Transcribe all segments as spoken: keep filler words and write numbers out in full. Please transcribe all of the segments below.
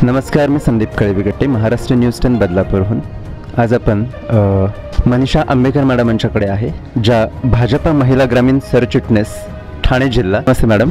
नमस्कार, मी Sandeep Kalvigatte, Maharashtra news ten बदलापूरहून. आज आपण मनीषा आंबेकर मॅडम यांच्याकडे आहे, ज्या भाजपा महिला ग्रामीण सरचिटणीस ठाणे जिल्हा. नमस्ते मॅडम.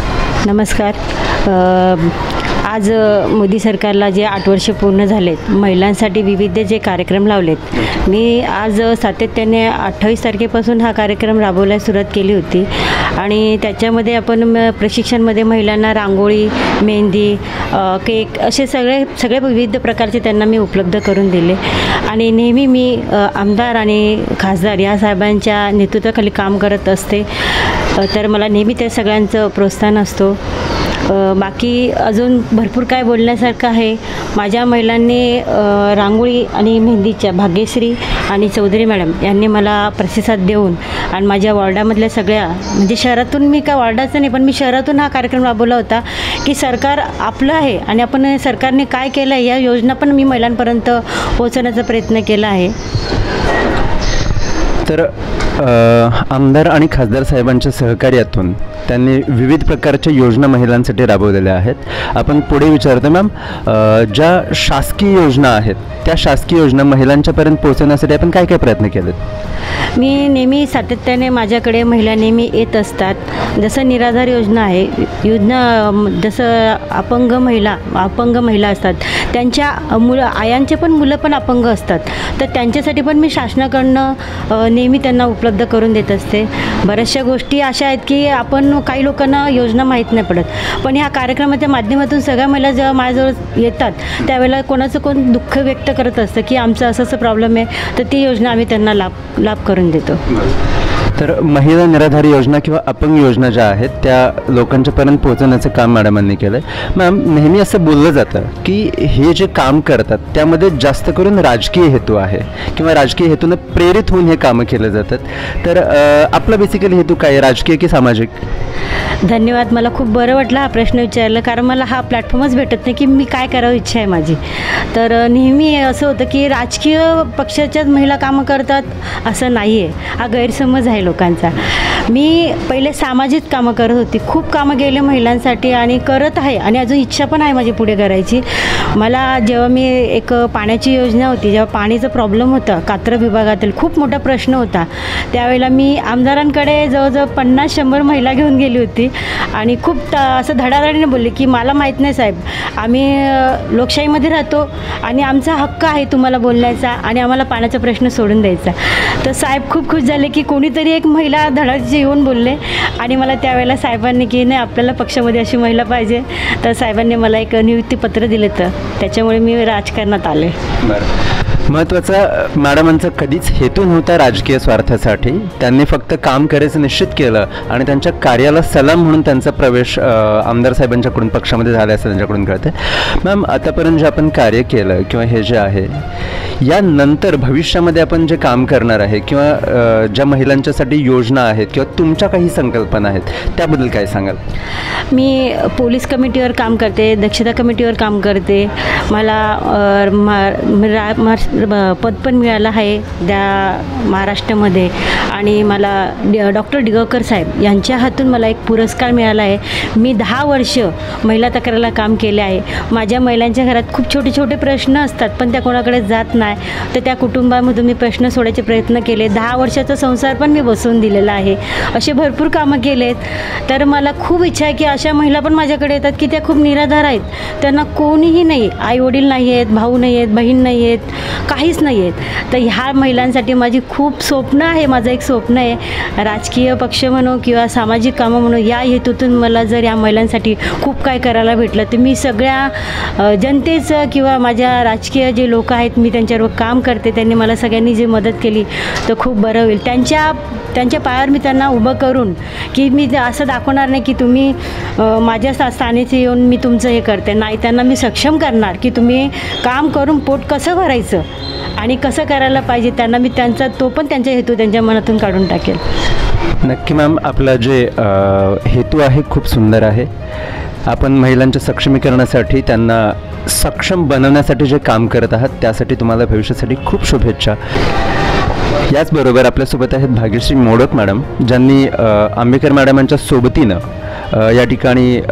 नमस्कार. आज मोदी सरकारला जे आठ वर्ष पूर्ण झालेत, महिलांसाठी विविध जे कार्यक्रम लावलेत, मी आज सातत्याने अठ्ठावीस तारखेपासून हा कार्यक्रम राबवण्यास सुरुवात केली होती. आणि त्याच्यामध्ये आपण प्रशिक्षणमध्ये महिलांना रांगोळी, मेहंदी, केक असे सगळे सगळे विविध प्रकारचे त्यांना मी उपलब्ध करून दिले. आणि नेहमी मी आमदार आणि खासदार या साहेबांच्या नेतृत्वाखाली काम करत असते, तर मला नेहमी त्या सगळ्यांचं प्रोत्साहन असतो. बाकी अजून भरपूर काय बोलण्यासारखं आहे. माझ्या महिलांनी रांगोळी आणि मेहंदीच्या भाग्यश्री आणि चौधरी मॅडम यांनी मला प्रतिसाद देऊन आणि माझ्या वॉर्डामधल्या सगळ्या, म्हणजे शहरातून, मी काय वॉर्डाचं नाही पण मी शहरातून हा कार्यक्रम राबवला होता की सरकार आपलं आहे आणि आपण सरकारने काय केलं आहे या योजना पण मी महिलांपर्यंत पोहोचवण्याचा प्रयत्न केला आहे. तर आमदार आणि खासदार साहेबांच्या सहकार्यातून त्यांनी विविध प्रकारच्या योजना महिलांसाठी राबवलेल्या आहेत. आपण पुढे विचारतो मॅम, ज्या शासकीय योजना आहेत त्या शासकीय योजना महिलांच्यापर्यंत पोहोचवण्यासाठी आपण काय काय प्रयत्न केलेत? मी नेहमी सातत्याने, माझ्याकडे महिला नेहमी येत असतात. जसं निराधार योजना आहे, योजना जसं अपंग महिला अपंग महिला असतात, त्यांच्या मुलं आयांचे पण मुलं पण अपंग असतात, तर त्यांच्यासाठी पण मी शासनाकडनं नेहमी त्यांना उपलब्ध करून देत असते. बऱ्याचशा गोष्टी अशा आहेत की आपण काही लोकांना योजना माहीत नाही पडत, पण ह्या कार्यक्रमाच्या माध्यमातून सगळ्या महिला जेव्हा माझ्याजवळ येतात त्यावेळेला कोणाचं कोण दुःख व्यक्त करत असतं की आमचं असं असं प्रॉब्लेम आहे, तर ती योजना आम्ही त्यांना लाभ लाभ करून देतो. तर महिला निराधार योजना किंवा अपंग योजना ज्या आहेत त्या लोकांच्यापर्यंत पोहोचवण्याचं काम मॅडमांनी केलं आहे. मॅम, नेहमी असं बोललं जातं की हे जे काम करतात त्यामध्ये जास्त करून राजकीय हेतू आहे किंवा राजकीय हेतूनं प्रेरित होऊन हे कामं केलं जातात. तर आपला बेसिकली हेतू काय, राजकीय की सामाजिक? धन्यवाद. मला खूप बरं वाटलं हा प्रश्न विचारला, कारण मला हा प्लॅटफॉर्मच भेटत नाही की मी काय करावं इच्छा आहे माझी. तर नेहमी असं होतं की राजकीय पक्षाच्याच महिला कामं करतात असं नाही आहे, हा गैरसमज आहे लोकांचा. मी पहिले सामाजिक कामं करत होती, खूप कामं केले महिलांसाठी आणि करत आहे आणि अजून इच्छा पण आहे माझी पुढे करायची. मला जेव्हा मी एक पाण्याची योजना होती, जेव्हा पाणीचा प्रॉब्लेम होता कात्रज विभागातील, खूप मोठा प्रश्न होता, त्यावेळेला मी आमदारांकडे जवळजवळ पन्नास शंभर महिला घेऊन गेली होती आणि खूप असं धडाधडीने बोलले की मला माहीत नाही साहेब, आम्ही लोकशाहीमध्ये राहतो आणि आमचा हक्क आहे तुम्हाला बोलण्याचा आणि आम्हाला पाण्याचा प्रश्न सोडून द्यायचा. तर साहेब खूप खुश झाले की कोणीतरी एक महिला धडाडीचे येऊन बोलले आणि मला त्यावेळेला साहेबांनी की नाही आपल्याला पक्षामध्ये अशी महिला पाहिजे, तर साहेबांनी मला एक नियुक्तीपत्र दिलं, तर त्याच्यामुळे मी राजकारणात आले. बरं. महत्त्वाचा मॅडमांचा कधीच हेतू नव्हता राजकीय स्वार्थासाठी, त्यांनी फक्त काम करायचं निश्चित केलं आणि त्यांच्या कार्याला सलाम म्हणून त्यांचा प्रवेश आमदार साहेबांच्याकडून पक्षामध्ये झाला असं त्यांच्याकडून कळते. मॅम, आतापर्यंत जे आपण कार्य केलं किंवा हे जे आहे, यानंतर भविष्यामध्ये आपण जे काम करणार आहे किंवा ज्या महिलांच्यासाठी योजना आहेत किंवा तुमच्या काही संकल्पना आहेत त्याबद्दल काय सांगाल? मी पोलीस कमिटीवर काम करते, दक्षता कमिटीवर काम करते. मला पद पण मिळालं आहे त्या महाराष्ट्रामध्ये आणि मला डॉक्टर डिगोकर साहेब यांच्या हातून मला एक पुरस्कार मिळाला आहे. मी दहा वर्ष महिला तक्रारीला काम केले आहे. माझ्या महिलांच्या घरात खूप छोटे छोटे प्रश्न असतात पण त्या कोणाकडे जात नाही, तर त्या कुटुंबामधून मी प्रश्न सोडायचे प्रयत्न केले. दहा वर्षाचा संसार पण मी बसवून दिलेला आहे. असे भरपूर कामं केलेत. तर मला खूप इच्छा आहे की अशा महिला पण माझ्याकडे येतात की त्या खूप निराधार आहेत, त्यांना कोणीही नाही, आई वडील नाही आहेत, भाऊ नाही आहेत, बहीण नाही आहेत, काहीच नाही आहेत. तर ह्या महिलांसाठी माझी खूप स्वप्न आहे, माझं एक स्वप्न आहे. राजकीय पक्ष म्हणू किंवा सामाजिक कामं म्हणू, या हेतूतून मला जर या महिलांसाठी खूप काय करायला भेटलं तर मी सगळ्या जनतेचं किंवा माझ्या राजकीय जे लोक आहेत मी त्यांच्यावर काम करते, त्यांनी मला सगळ्यांनी जी मदत केली तर खूप बरं होईल. त्यांच्या त्यांच्या पायावर मी त्यांना उभं करून की मी असं दाखवणार नाही की तुम्ही माझ्या स्थानीचे येऊन मी तुमचं हे करते, नाही, त्यांना मी सक्षम करणार की तुम्ही काम करून पोट कसं भरायचं आणि कसं करायला पाहिजे, त्यांना मी त्यांचा तो पण त्यांचा हेतू त्यांच्या मनातून काढून टाकेल. नक्की मॅम, आपला जे हेतू आहे खूप सुंदर आहे. आपण महिलांच्या सक्षमीकरणासाठी, त्यांना सक्षम बनवण्यासाठी जे काम करत आहात त्यासाठी तुम्हाला भविष्यासाठी खूप शुभेच्छा. याचबरोबर आपल्यासोबत आहेत भाग्यश्री मोडक मॅडम, ज्यांनी आंबेकर मॅडमांच्या सोबतीनं या ठिकाणी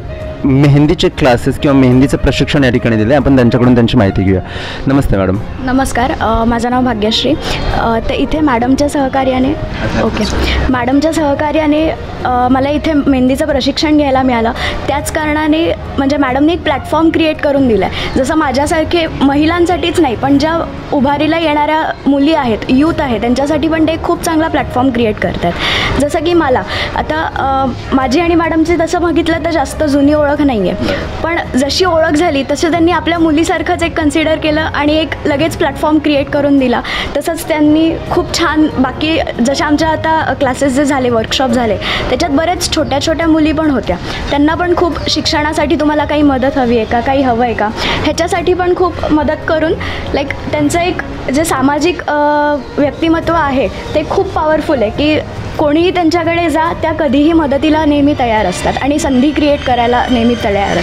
मेहंदीचे क्लासेस किंवा मेहंदीचं प्रशिक्षण या ठिकाणी दिले. आपण त्यांच्याकडून त्यांची माहिती घेऊया. नमस्ते मॅडम. नमस्कार. अ, माझं नाव भाग्यश्री. अ, तर इथे मॅडमच्या सहकार्याने ओके मॅडमच्या सहकार्याने अ, मला इथे मेहंदीचं प्रशिक्षण घ्यायला मिळालं. त्याच कारणाने म्हणजे मॅडमने एक प्लॅटफॉर्म क्रिएट करून दिला आहे. जसं माझ्यासारखे महिलांसाठीच नाही पण ज्या उभारीला येणाऱ्या मुली आहेत, यूथ आहे, त्यांच्यासाठी पण ते एक खूप चांगला प्लॅटफॉर्म क्रिएट करतात. जसं की मला आता अ, माझी आणि मॅडमची तसं बघितलं तर जास्त जुनी ओळख नाही आहे, पण जशी ओळख झाली तसं त्यांनी आपल्या मुलीसारखंच एक कन्सिडर केलं आणि एक लगेच प्लॅटफॉर्म क्रिएट करून दिला. तसंच त्यांनी खूप छान बाकी जशा आमच्या आता क्लासेस जे झाले, वर्कशॉप झाले, त्याच्यात बरेच छोट्या छोट्या मुली पण होत्या. त्यांना पण खूप शिक्षणासाठी तुम्हाला काही मदत हवी आहे का, काही हवं आहे का, ह्याच्यासाठी पण खूप मदत करून लाईक त्यांचं एक जे सामाजिक व्यक्तिमत्व आहे ते खूप पॉवरफुल आहे की कोणीही त्यांच्याकडे जा, त्या कधीही मदतीला नेहमी तयार असतात आणि संधी क्रिएट करायला नेहमी तयार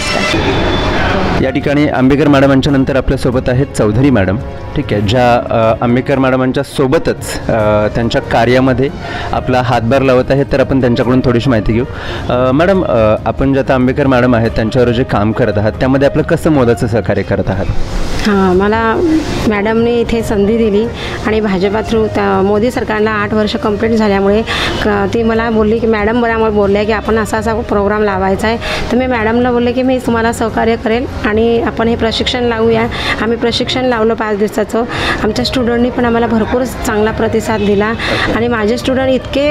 असतात. या ठिकाणी आंबेकर मॅडमांच्या नंतर आपल्यासोबत आहेत चौधरी मॅडम. ठीक आहे, ज्या अ, आंबेकर मॅडमांच्या सोबतच अ, त्यांच्या कार्यामध्ये आपला हातभार लावत आहेत. तर आपण त्यांच्याकडून थोडीशी माहिती घेऊ. अ, मॅडम, अ, आपण जे आता आंबेकर मॅडम आहेत त्यांच्यावर जे काम करत आहात त्यामध्ये आपलं कसं मोलाचं सहकार्य करत आहात? हां, मला मॅडमने इथे संधी दिली आणि भाजपा थ्रू त्या मोदी सरकारला आठ वर्ष कंप्लीट झाल्यामुळे क ती मला बोलली की मॅडम मला बोलल्या की आपण असा असा प्रोग्राम लावायचा आहे. तर मी मॅडमला बोलले की मी तुम्हाला सहकार्य करेल आणि आपण हे प्रशिक्षण लावूया. आम्ही प्रशिक्षण लावलं पाच दिवसाचं. आमच्या स्टुडंटनी पण आम्हाला भरपूर चांगला प्रतिसाद दिला आणि माझे स्टुडंट इतके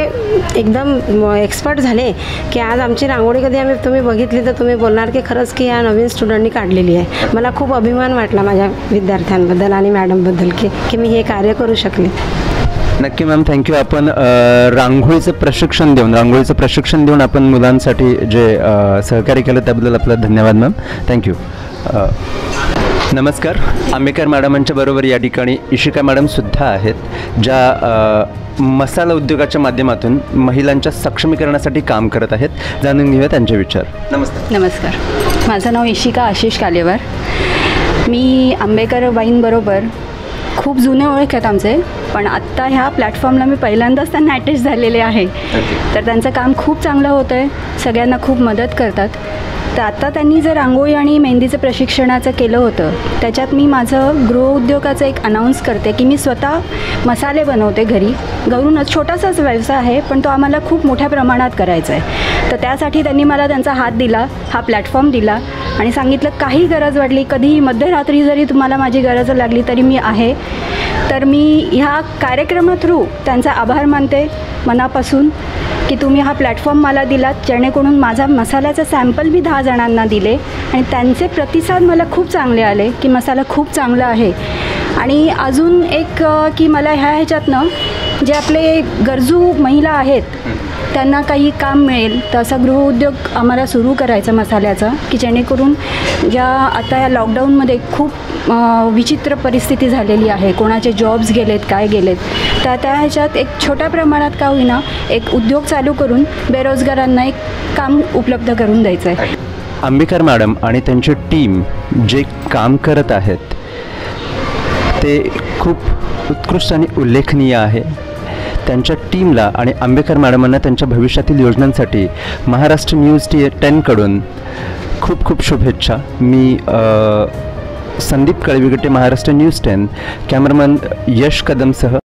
एकदम एक्सपर्ट झाले की आज आमची रांगोळी कधी आम्ही तुम्ही बघितली तर तुम्ही बोलणार की खरंच की या नवीन स्टुडंटनी काढलेली आहे. मला खूप अभिमान वाटला माझ्या विद्यार्थ्यांबद्दल आणि मॅडमबद्दल की की मी हे कार्य करू शकले. नक्की मॅम, थँक्यू. आपण अ, रांगोळीचं प्रशिक्षण देऊन रांगोळीचं प्रशिक्षण देऊन आपण मुलांसाठी जे अ, सहकार्य केलं त्याबद्दल आपला धन्यवाद मॅम. थँक्यू. नमस्कार. आंबेकर मॅडमांच्या बरोबर या ठिकाणी इशिका मॅडमसुद्धा आहेत, ज्या अ, मसाला उद्योगाच्या माध्यमातून महिलांच्या सक्षमीकरणासाठी काम करत आहेत. जाणून घेऊया त्यांचे विचार. नमस्कार. नमस्कार. माझं नाव इशिका आशिष कालेवार. मी आंबेकर बाईंबरोबर खूप जुने ओळख आहेत आमचे, पण आत्ता ह्या प्लॅटफॉर्मला मी पहिल्यांदाच त्यांना अटॅच झालेले आहे. तर त्यांचं काम खूप चांगलं होतं आहे, सगळ्यांना खूप मदत करतात. तर आत्ता त्यांनी जे रांगोळी आणि मेहंदीचं प्रशिक्षणाचं केलं होतं त्याच्यात मी माझं गृहउद्योगाचं एक अनाऊन्स करते की मी स्वतः मसाले बनवते घरी. घरूनच छोटासाच व्यवसाय आहे, पण तो आम्हाला खूप मोठ्या प्रमाणात करायचा आहे. तर त्यासाठी त्यांनी मला त्यांचा हात दिला, हा प्लॅटफॉर्म दिला आणि सांगितलं काही गरज वाटली, कधीही मध्यरात्री जरी तुम्हाला माझी गरज लागली तरी मी आहे. तर मी ह्या कार्यक्रमा थ्रू त्यांचा आभार मानते मनापासून की तुम्ही हा प्लॅटफॉर्म मला दिलात, जेणेकरून माझा मसाल्याचा सॅम्पल मी दहा जणांना दिले आणि त्यांचे प्रतिसाद मला खूप चांगले आले की मसाला खूप चांगला आहे. आणि अजून एक की मला ह्या ह्याच्यातनं जे आपले गरजू महिला आहेत त्यांना काही काम मिळेल, तर असा गृहउद्योग आम्हाला सुरू करायचा मसाल्याचा की जेणेकरून ज्या आता या लॉकडाऊनमध्ये खूप विचित्र परिस्थिती झालेली आहे, कोणाचे जॉब्स गेलेत, काय गेलेत, तर त्या ह्याच्यात एक छोट्या प्रमाणात का होईना एक उद्योग चालू करून बेरोजगारांना एक काम उपलब्ध करून द्यायचं आहे. आंबेकर मॅडम आणि त्यांची टीम जे काम करत आहेत ते खूप उत्कृष्ट आणि उल्लेखनीय आहे. त्यांच्या टीमला आणि आंबेकर मॅडमांना त्यांच्या भविष्यातील योजनांसाठी महाराष्ट्र न्यूज टी टेनकडून खूप खूप शुभेच्छा. मी Sandeep Kalvigate, Maharashtra news ten, cameraman Yash कदमसह